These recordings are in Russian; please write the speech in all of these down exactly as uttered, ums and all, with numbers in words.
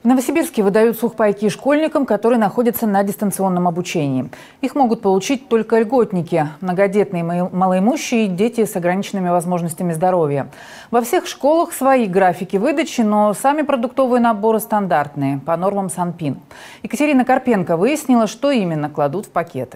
В Новосибирске выдают сухпайки школьникам, которые находятся на дистанционном обучении. Их могут получить только льготники, многодетные малоимущие и дети с ограниченными возможностями здоровья. Во всех школах свои графики выдачи, но сами продуктовые наборы стандартные, по нормам Санпин. Екатерина Карпенко выяснила, что именно кладут в пакеты.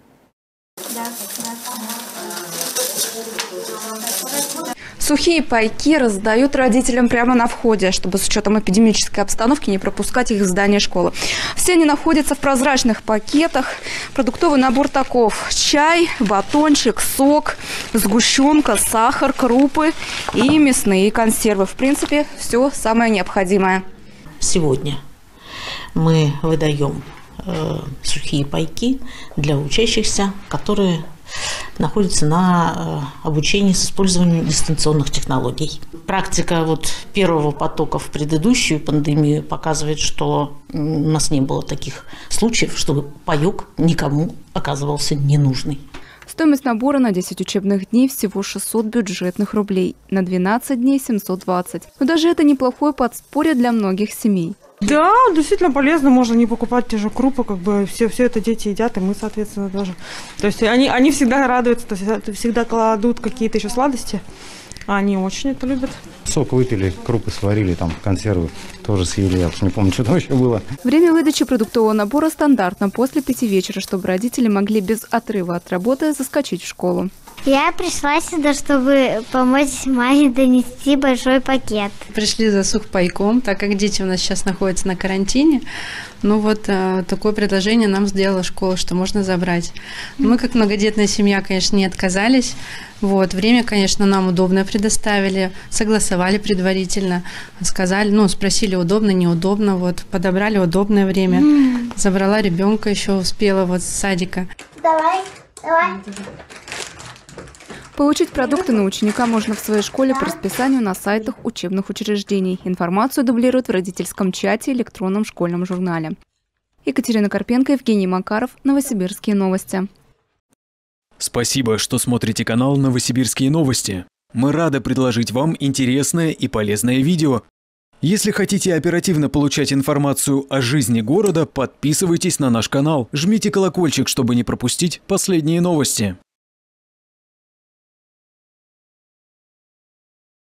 Сухие пайки раздают родителям прямо на входе, чтобы с учетом эпидемической обстановки не пропускать их в здание школы. Все они находятся в прозрачных пакетах. Продуктовый набор таков: чай, батончик, сок, сгущенка, сахар, крупы и мясные консервы. В принципе, все самое необходимое. Сегодня мы выдаем э, сухие пайки для учащихся, которые находятся на э, обучении с использованием дистанционных технологий. Практика вот первого потока в предыдущую пандемию показывает, что у нас не было таких случаев, чтобы паёк никому оказывался ненужный. Стоимость набора на десять учебных дней всего шестьсот бюджетных рублей, на двенадцать дней семьсот двадцать. Но даже это неплохое подспорье для многих семей. Да, действительно полезно, можно не покупать те же крупы, как бы все, все это дети едят, и мы, соответственно, тоже. То есть они, они всегда радуются, то есть всегда кладут какие-то еще сладости, а они очень это любят. Сок выпили, крупы сварили, там консервы тоже съели, я уж не помню, что там еще было. Время выдачи продуктового набора стандартно после пяти вечера, чтобы родители могли без отрыва от работы заскочить в школу. Я пришла сюда, чтобы помочь маме донести большой пакет. Пришли за сухпайком, так как дети у нас сейчас находятся на карантине. Ну вот э, такое предложение нам сделала школа, что можно забрать. Мы, как многодетная семья, конечно, не отказались. Вот, время, конечно, нам удобно предоставили, согласовали предварительно, сказали, ну, спросили, удобно, неудобно, вот, подобрали удобное время. Забрала ребенка, еще успела вот с садика. Давай, давай. Получить продукты на ученика можно в своей школе по расписанию на сайтах учебных учреждений. Информацию дублируют в родительском чате и электронном школьном журнале. Екатерина Карпенко, Евгений Макаров, Новосибирские новости. Спасибо, что смотрите канал «Новосибирские новости». Мы рады предложить вам интересное и полезное видео. Если хотите оперативно получать информацию о жизни города, подписывайтесь на наш канал, жмите колокольчик, чтобы не пропустить последние новости.